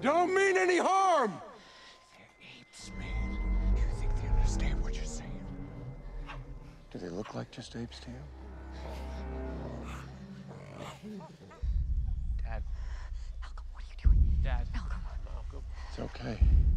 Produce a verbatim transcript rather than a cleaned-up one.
don't mean any harm! They're apes, man. Do you think they understand what you're saying? Do they look like just apes to you? Dad. Malcolm, what are you doing? Dad. Malcolm. Malcolm. It's okay.